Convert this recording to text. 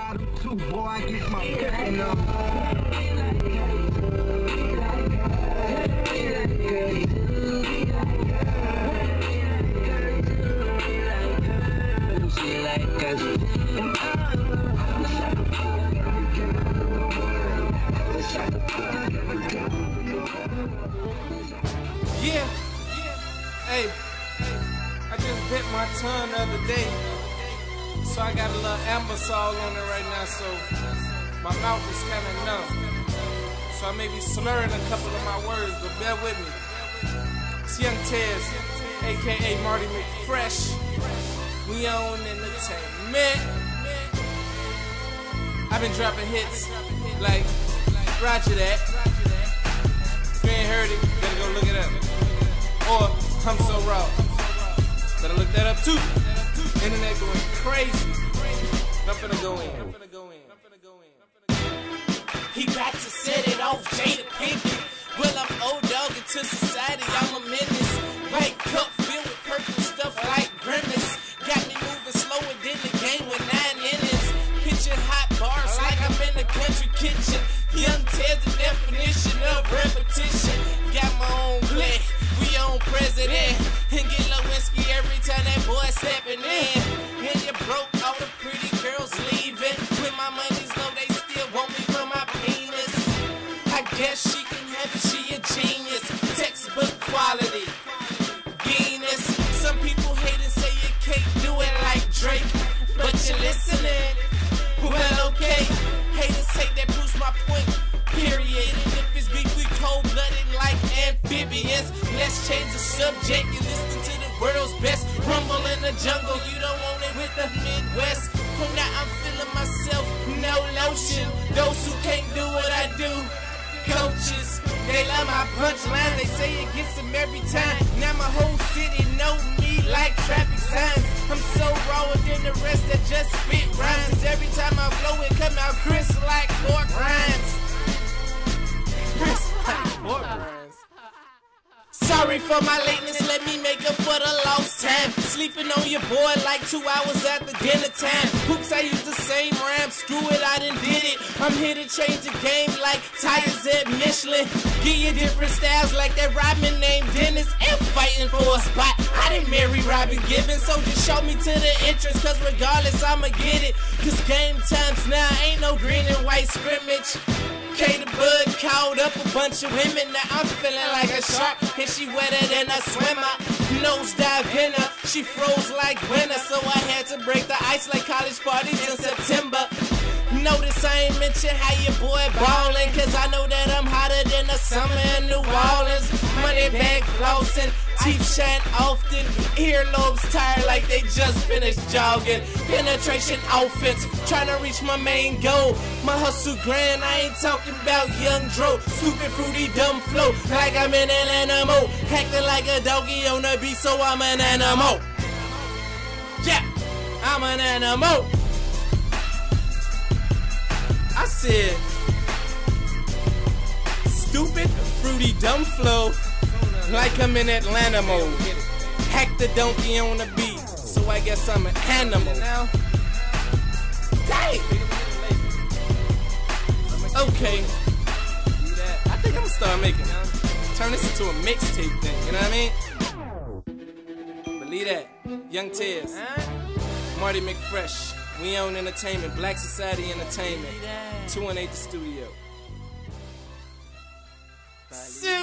bottle too, boy, I get my picking up. Yeah, hey, I just bit my tongue the other day, so I got a little ambisol on it right now, so my mouth is kind of numb, so I may be slurring a couple of my words, but bear with me. It's Young Tez, aka Marty McFresh. We own entertainment. I've been dropping hits like Roger That. If you ain't heard it, better go look it up. Or I'm So Raw. Better look that up too. Internet going crazy. I'm finna go in. He back to set it off, Jada Pinkett. Well, I'm old dog into society, I'm a menace. White cup filled with purple stuff like grimace. Got me moving slower than the game with 9 innings. Pitching hot bars like I'm in the country kitchen. Young Ted's the definition of repetition. Got my own clique, we own president. And get Lewinsky every time that boy stepping in. And you broke all the pretty girls leaving. When my money's low, they still want me for my penis. I guess she can have it, she a genius. Textbook quality, Guinness. Some people hate and say you can't do it like Drake, but you're listening. Well, okay, haters say that proves my point, period. And if it's beef, we cold-blooded like amphibians. Let's change the subject and listen to the world's best. Rumble in the jungle, you don't want it with the Midwest. Well, now I'm feeling myself, no lotion. Those who can't do what I do, coaches, they love my punchlines. They say it gets them every time. Now my whole city know me like traffic signs. I'm so rawer than the rest that just spit rhymes. Every time I flow it come out crisp like pork rinds. Crisp like pork rinds. Sorry for my lateness, let me make up for the lost time. Sleeping on your boy like 2 hours after dinner time. Oops, I used the same rhyme, screw it, I done did it. I'm here to change the game like tires at Michelin. Give you different styles like that Robin named Dennis. And fighting for a spot, I didn't marry Robin Gibbons. So just show me to the entrance, cause regardless I'ma get it. Cause game times now ain't no green and white scrimmage. K the Bud called up a bunch of women. Now I'm feeling like a shark, and she wetter than a swimmer. Nosedive in her, she froze like winter. So I had to break the ice like college parties in September. Notice I ain't mention how your boy ballin', cause I know that I'm hotter than the summer in New Orleans. Money bag flossing, teeth shine often, earlobes tired like they just finished jogging. Penetration offense, trying to reach my main goal. My hustle grand, I ain't talking about young Dro. Stupid fruity dumb flow, like I'm in an animal. Acting like a doggy on the beat, so I'm an animal. Yeah, I'm an animal. I said, stupid, fruity, dumb flow, like I'm in Atlanta mode. Hack the donkey on the beat, so I guess I'm an animal. Dang! Okay, I think I'm gonna start making, turn this into a mixtape thing, you know what I mean? Believe that. Young Tez, Marty McFresh. We own entertainment, Black Society Entertainment, 218 The Studio.